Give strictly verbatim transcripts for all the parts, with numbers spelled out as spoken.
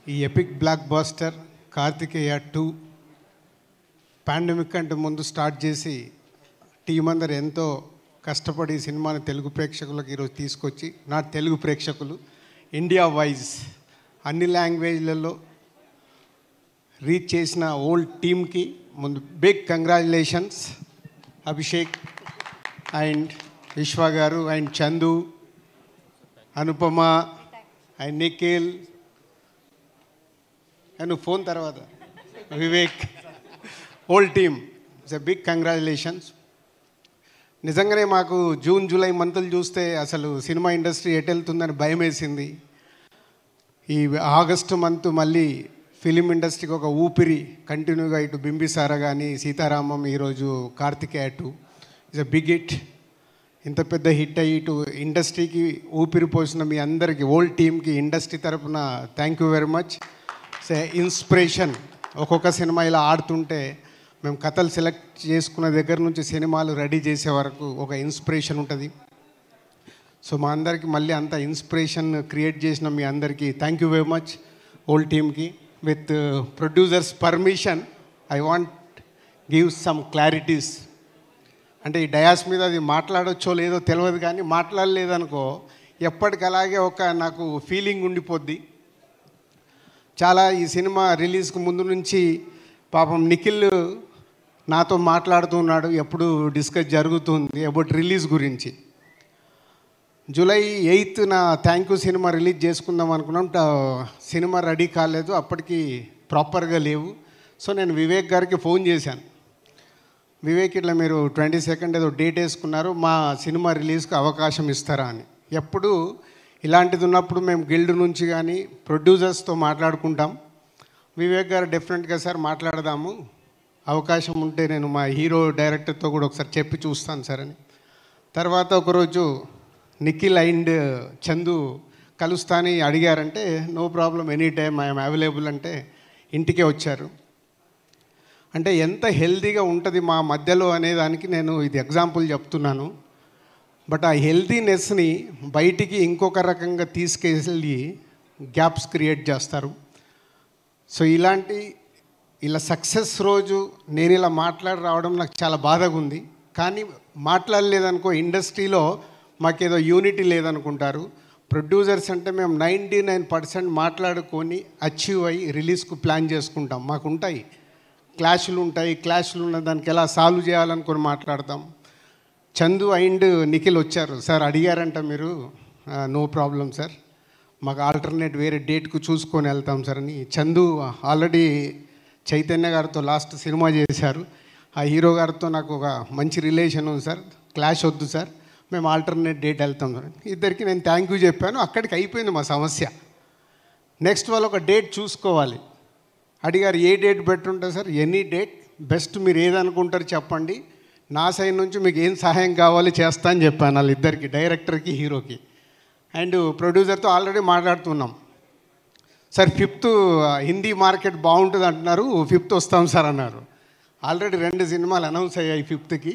ఈ epic blockbuster Karthikeya two pandemic అంటే ముందు స్టార్ట్ చేసి టీం అందరు ఎంతో కష్టపడి ఈ సినిమాని తెలుగు ప్రేక్షకులకు ఈరోజు తీసుకొచ్చి నా తెలుగు ప్రేక్షకులు ఇండియా వైజ్ అన్ని లాంగ్వేజ్లలో రీచ్ చేసిన ఓల్డ్ టీమ్కి ముందు big congratulations. Abhishek and Vishwa garu and Chandu, Anupama and Nikhil and phone తర్వాత Vivek, old team, it's a big congratulations. నిజంగానే మాకు జూన్ జూలై మంత్లు చూస్తే అసలు సినిమా ఇండస్ట్రీ ఎటు వెళ్తుందని భయం వేసింది. ఈ ఆగస్టు మంత్ మళ్ళీ ఫిలిం ఇండస్ట్రీకి ఒక ఊపిరి కంటిన్యూగా ఇటు బింబిసార కానీ సీతారామం, ఈరోజు Karthikeya two it's a big hit. ఇంత పెద్ద హిట్ అయ్యి ఇటు ఇండస్ట్రీకి ఊపిరి పోసిన మీ అందరికీ ఓల్డ్ టీమ్కి ఇండస్ట్రీ తరఫున thank you very much. Say inspiration. ఒక్కొక్క సినిమా ఇలా ఆడుతుంటే మేము కథలు సెలెక్ట్ చేసుకున్న దగ్గర నుంచి సినిమాలు రెడీ చేసే వరకు ఒక ఇన్స్పిరేషన్ ఉంటుంది. సో మా అందరికీ మళ్ళీ అంత ఇన్స్పిరేషన్ క్రియేట్ చేసిన మీ అందరికీ thank you very much old టీమ్కి. With producers permission I want give some clarities. అంటే ఈ డయాస్ మీద అది మాట్లాడొచ్చో లేదో తెలియదు, కానీ మాట్లాడలేదనుకో ఎప్పటికలాగే ఒక నాకు ఫీలింగ్ ఉండిపోద్ది. చాలా ఈ సినిమా రిలీజ్కి ముందు నుంచి పాపం నిఖిల్ నాతో మాట్లాడుతున్నాడు, ఎప్పుడు డిస్కస్ జరుగుతుంది అబౌట్ రిలీజ్ గురించి. జూలై ఎయిత్ నా థ్యాంక్ యూ సినిమా రిలీజ్ చేసుకుందాం అనుకున్నాం. సినిమా రెడీ కాలేదు, అప్పటికి ప్రాపర్గా లేవు. సో నేను వివేక్ గారికి ఫోన్ చేశాను. వివేక్, ఇట్లా మీరు ట్వంటీ సెకండ్ ఏదో డేట్ వేసుకున్నారు, మా సినిమా రిలీజ్కి అవకాశం ఇస్తారా అని. ఎప్పుడు ఇలాంటిది ఉన్నప్పుడు మేము గిల్డ్ నుంచి కానీ ప్రొడ్యూసర్స్తో మాట్లాడుకుంటాం. వివేక్ గారు డెఫినెట్గా సార్ మాట్లాడదాము, అవకాశం ఉంటే నేను మా హీరో డైరెక్టర్తో కూడా ఒకసారి చెప్పి చూస్తాను సార్ అని. తర్వాత ఒకరోజు నిఖిల్ అండ్ చందు కలుస్తాని అడిగారంటే no problem, any time I'm available అంటే ఇంటికే వచ్చారు. అంటే ఎంత హెల్తీగా ఉంటుంది మా మధ్యలో అనేదానికి నేను ఇది ఎగ్జాంపుల్ చెప్తున్నాను. బట్ ఆ హెల్తీనెస్ని బయటికి ఇంకొక రకంగా తీసుకెళ్ళి గ్యాప్స్ క్రియేట్ చేస్తారు. సో ఇలాంటి ఇలా సక్సెస్ రోజు నేను ఇలా మాట్లాడి రావడం నాకు చాలా బాధగా ఉంది. కానీ మాట్లాడలేదనుకో ఇండస్ట్రీలో మాకేదో యూనిటీ లేదనుకుంటారు. ప్రొడ్యూసర్స్ అంటే మేము నైంటీ నైన్ పర్సెంట్ మాట్లాడుకొని అచీవ్ అయ్యి రిలీజ్కు ప్లాన్ చేసుకుంటాం. మాకు ఉంటాయి క్లాషులు ఉంటాయి, క్లాషులు ఉన్న దానికి ఎలా సాల్వ్ చేయాలనుకొని మాట్లాడతాం. చందు అండ్ నిఖిల్ వచ్చారు, సార్ అడిగారంట మీరు, నో ప్రాబ్లం సార్, మాకు ఆల్టర్నేట్ వేరే డేట్కు చూసుకొని వెళ్తాం సార్ అని. చందు ఆల్రెడీ చైతన్య గారితో లాస్ట్ సినిమా చేశారు, ఆ హీరో గారితో నాకు ఒక మంచి రిలేషన్ ఉంది సార్, క్లాష్ వద్దు సార్, మేము ఆల్టర్నేట్ డేట్ వెళ్తాం సార్. ఇద్దరికి నేను థ్యాంక్ యూ చెప్పాను, అక్కడికి అయిపోయింది మా సమస్య. నెక్స్ట్ వాళ్ళు ఒక డేట్ చూసుకోవాలి. అడిగారు ఏ డేట్ పెట్టుంటారు సార్, ఎనీ డేట్ బెస్ట్, మీరు ఏదనుకుంటారు చెప్పండి, నా సైడ్ నుంచి మీకు ఏం సహాయం కావాలి చేస్తా అని చెప్పాను వాళ్ళిద్దరికి, డైరెక్టర్కి హీరోకి. అండ్ ప్రొడ్యూసర్తో ఆల్రెడీ మాట్లాడుతున్నాం సార్, ఫిఫ్త్ హిందీ మార్కెట్ బాగుంటుంది అంటున్నారు, ఫిఫ్త్ వస్తాం సార్ అన్నారు. ఆల్రెడీ రెండు సినిమాలు అనౌన్స్ అయ్యాయి ఫిఫ్త్కి.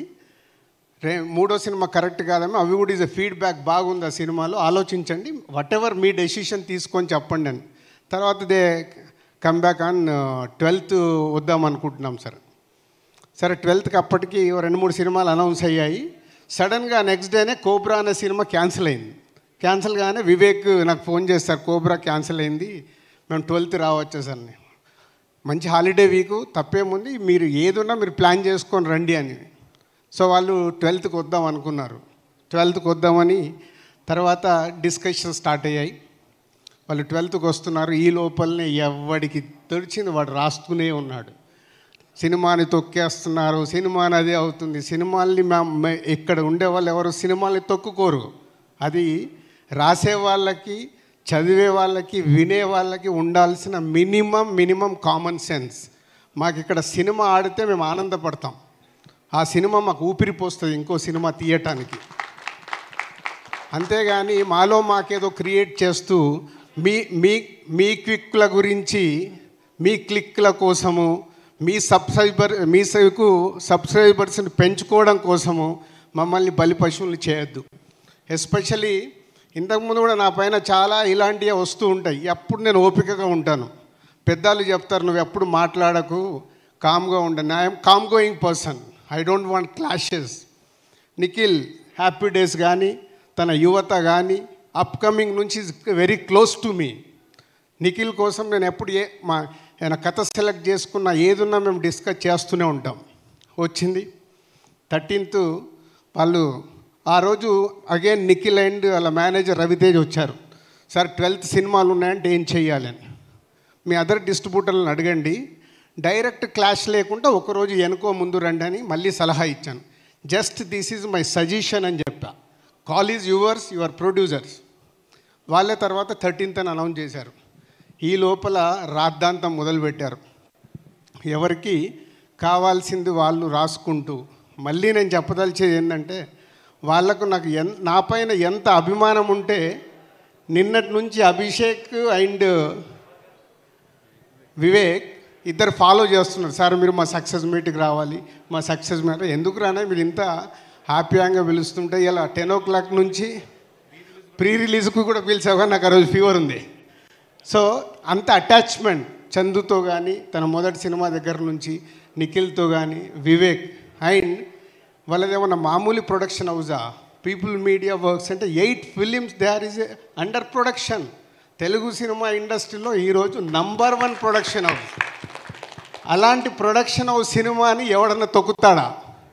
రే మూడో సినిమా కరెక్ట్ కాదేమో, అవి కూడా ఈజ్ ఫీడ్బ్యాక్ బాగుంది ఆ సినిమాలో, ఆలోచించండి, వాట్ ఎవర్ మీ డెసిషన్ తీసుకొని చెప్పండి అని. తర్వాత they come back on twelfth వద్దాం అనుకుంటున్నాం సార్. సరే ట్వెల్త్కి అప్పటికి రెండు మూడు సినిమాలు అనౌన్స్ అయ్యాయి. సడన్గా నెక్స్ట్ డేనే కోబ్రా అనే సినిమా క్యాన్సిల్ అయింది. క్యాన్సిల్ కాగానే వివేక్ నాకు ఫోన్ చేస్తారు, కోబ్రా క్యాన్సిల్ అయింది, మేము ట్వెల్త్ రావచ్చు సార్ అని. మంచి హాలిడే వీకు, తప్పేముంది, మీరు ఏదున్నా మీరు ప్లాన్ చేసుకొని రండి అని. సో వాళ్ళు ట్వెల్త్కి వద్దాం అనుకున్నారు. ట్వెల్త్కి వద్దామని తర్వాత డిస్కషన్ స్టార్ట్ అయ్యాయి. వాళ్ళు ట్వెల్త్కి వస్తున్నారు, ఈ లోపలనే ఎవడికి తెరిచింది వాడు రాస్తూనే ఉన్నాడు, సినిమాని తొక్కేస్తున్నారు, సినిమాని అదే అవుతుంది. సినిమాల్ని మా ఇక్కడ ఉండే వాళ్ళు ఎవరు సినిమాల్ని తొక్కుకోరు. అది రాసే వాళ్ళకి, చదివే వాళ్ళకి, వినే వాళ్ళకి ఉండాల్సిన మినిమం మినిమం కామన్ సెన్స్. మాకు ఇక్కడ సినిమా ఆడితే మేము ఆనందపడతాం, ఆ సినిమా మాకు ఊపిరి పోస్తుంది ఇంకో సినిమా తీయటానికి. అంతేగాని మాలో మాకేదో క్రియేట్ చేస్తూ మీ మీ మీ క్లిక్ల గురించి, మీ క్లిక్ల కోసము, మీ సబ్స్క్రైబర్ మీ సైకు సబ్స్క్రైబర్స్ని పెంచుకోవడం కోసము మమ్మల్ని బలి పశువులు చేయొద్దు. ఎస్పెషలీ ఇంతకుముందు కూడా నా పైన చాలా ఇలాంటివి వస్తూ ఉంటాయి. అప్పుడు నేను ఓపికగా ఉంటాను. పెద్దలు చెప్తారు నువ్వు ఎప్పుడు మాట్లాడకు, కామ్గా ఉండను. I'm calm going person, I don't want clashes. Nikhil Happy Days కానీ తన యువత కానీ అప్కమింగ్ నుంచి very close to me. Nikhil కోసం నేను ఎప్పుడు ఏ మా ఏమైనా కథ సెలెక్ట్ చేసుకున్న ఏదున్నా మేము డిస్కస్ చేస్తూనే ఉంటాం. వచ్చింది థర్టీన్త్ వాళ్ళు ఆ రోజు అగైన్ నిఖిల్ అండ్ వాళ్ళ మేనేజర్ రవితేజ్ వచ్చారు. సార్ ట్వెల్త్ సినిమాలు ఉన్నాయంటే ఏం చెయ్యాలని మీ అదర్ డిస్ట్రిబ్యూటర్లను అడగండి, డైరెక్ట్ క్లాష్ లేకుండా ఒకరోజు వెనుకో ముందు రండి అని మళ్ళీ సలహా ఇచ్చాను. Just this is my suggestion అని చెప్పా. Call is yours, your producers. వాళ్ళే తర్వాత థర్టీన్త్ అని అనౌన్స్ చేశారు. ఈ లోపల రాద్ధాంతం మొదలుపెట్టారు. ఎవరికి కావాల్సింది వాళ్ళు రాసుకుంటూ. మళ్ళీ నేను చెప్పదలిచేది ఏంటంటే వాళ్లకు నాకు ఎన్ నా పైన ఎంత అభిమానం ఉంటే నిన్నటి నుంచి అభిషేక్ అండ్ వివేక్ ఇద్దరు ఫాలో చేస్తున్నారు. సార్ మీరు మా సక్సెస్ మీట్కి రావాలి, మా సక్సెస్ మీట్. ఎందుకు రానా మీరు ఇంత హ్యాపీగా పిలుస్తుంటే ఇలా టెన్ ఓ క్లాక్ నుంచి ప్రీ రిలీజ్కు కూడా పిలిచావుగా నాకు ఆ రోజు ఫీవర్ ఉంది. సో అంత అటాచ్మెంట్ చందుతో కానీ తన మొదటి సినిమా దగ్గర నుంచి నిఖిల్తో కానీ వివేక్ అండ్ వాళ్ళదేమన్నా మామూలు ప్రొడక్షన్ హౌజా? పీపుల్ మీడియా వర్క్స్ అంటే eight films they are is under production. Telugu cinema ఇండస్ట్రీలో ఈరోజు నంబర్ వన్ ప్రొడక్షన్ హౌస్. అలాంటి ప్రొడక్షన్ హౌస్ సినిమాని ఎవడన్నా తొక్కుతాడా?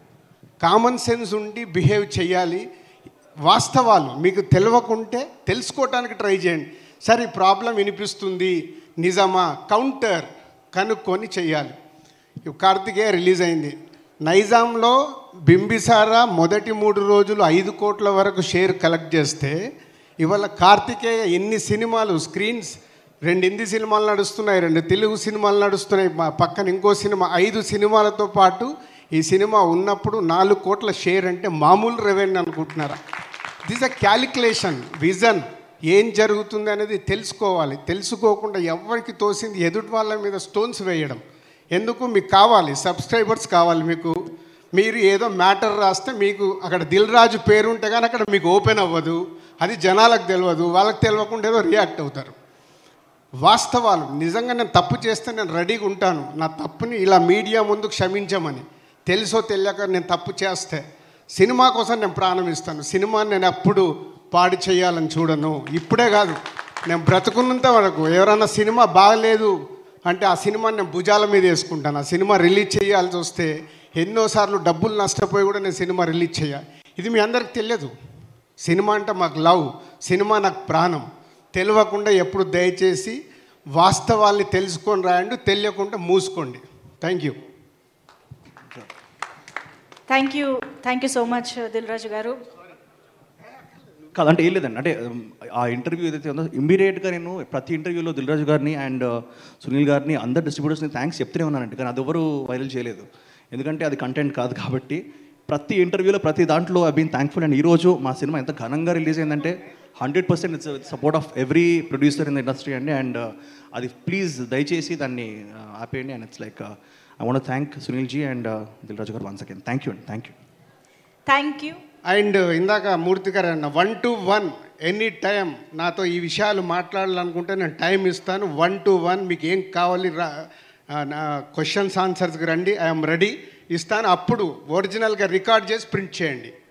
కామన్ సెన్స్ ఉండి బిహేవ్ చేయాలి. వాస్తవాలు మీకు తెలియకుంటే తెలుసుకోవటానికి ట్రై చేయండి. సరే ఈ ప్రాబ్లం వినిపిస్తుంది నిజమా, కౌంటర్ కనుక్కొని చెయ్యాలి. కార్తికేయ రిలీజ్ అయింది. నైజాంలో బింబిసారా మొదటి మూడు రోజులు ఐదు కోట్ల వరకు షేర్ కలెక్ట్ చేస్తే ఇవాళ కార్తికేయ ఎన్ని సినిమాలు స్క్రీన్స్, రెండు హిందీ సినిమాలు నడుస్తున్నాయి, రెండు తెలుగు సినిమాలు నడుస్తున్నాయి, మా పక్కన ఇంకో సినిమా, ఐదు సినిమాలతో పాటు ఈ సినిమా ఉన్నప్పుడు నాలుగు కోట్ల షేర్ అంటే మామూలు రెవెన్యూ అనుకుంటున్నారా? This a calculation, vision. ఏం జరుగుతుంది అనేది తెలుసుకోవాలి. తెలుసుకోకుండా ఎవరికి తోసింది ఎదుటి వాళ్ళ మీద స్టోన్స్ వేయడం ఎందుకు? మీకు కావాలి సబ్స్క్రైబర్స్ కావాలి. మీకు మీరు ఏదో మ్యాటర్ రాస్తే మీకు అక్కడ దిల్ రాజు పేరు ఉంటే కానీ అక్కడ మీకు ఓపెన్ అవ్వదు. అది జనాలకు తెలియదు, వాళ్ళకి తెలియకుండా ఏదో రియాక్ట్ అవుతారు. వాస్తవాలు నిజంగా నేను తప్పు చేస్తే నేను రెడీగా ఉంటాను. నా తప్పుని ఇలా మీడియా ముందు క్షమించమని. తెలుసో తెలియక నేను తప్పు చేస్తే సినిమా కోసం నేను ప్రాణం ఇస్తాను. సినిమాని నేను ఎప్పుడు పాడు చేయాలని చూడను. ఇప్పుడే కాదు, నేను బ్రతుకున్నంత వరకు ఎవరన్నా సినిమా బాగలేదు అంటే ఆ సినిమాని నేను భుజాల మీద వేసుకుంటాను. ఆ సినిమా రిలీజ్ చేయాల్సి వస్తే ఎన్నోసార్లు డబ్బులు నష్టపోయి కూడా నేను సినిమా రిలీజ్ చేయాలి. ఇది మీ అందరికి తెలియదు. సినిమా అంటే మాకు లవ్, సినిమా నాకు ప్రాణం. తెలియకుండా ఎప్పుడు దయచేసి వాస్తవాల్ని తెలుసుకొని రాయండి, తెలియకుండా మూసుకోండి. Thank you thank you thank you so much Dil Raju garu. కాదంటే ఏం లేదండి, అంటే ఆ ఇంటర్వ్యూ ఏదైతే ఉందో ఇమ్మీడియట్గా నేను ప్రతి ఇంటర్వ్యూలో దిల్ రాజు గారిని అండ్ సునీల్ గారిని అందరు డిస్ట్రిబ్యూటర్స్ని థ్యాంక్స్ చెప్తూనే ఉన్నానండి. కానీ అది ఎవరు వైరల్ చేయలేదు, ఎందుకంటే అది కంటెంట్ కాదు కాబట్టి. ప్రతి ఇంటర్వ్యూలో ప్రతి దాంట్లో ఐ బీన్ థ్యాంక్ఫుల్. అండ్ ఈరోజు మా సినిమా ఎంత ఘనంగా రిలీజ్ అయిందంటే hundred percent it's support of every producer in the industry అండి. అండ్ అది ప్లీజ్ దయచేసి దాన్ని ఆపేయండి. And it's like I want thank Sunil ji and Dil Raju garu once again. Thank you అండి. Thank you thank you. And ఇందాక మూర్తి గారు అన్న one to one any time నాతో ఈ విషయాలు మాట్లాడాలనుకుంటే నేను టైం ఇస్తాను. వన్ టు వన్ మీకు ఏం కావాలి రా, నా క్వశ్చన్స్ ఆన్సర్స్కి రండి, ఐఎమ్ రెడీ, ఇస్తాను. అప్పుడు ఒరిజినల్గా రికార్డ్ చేసి ప్రింట్ చేయండి.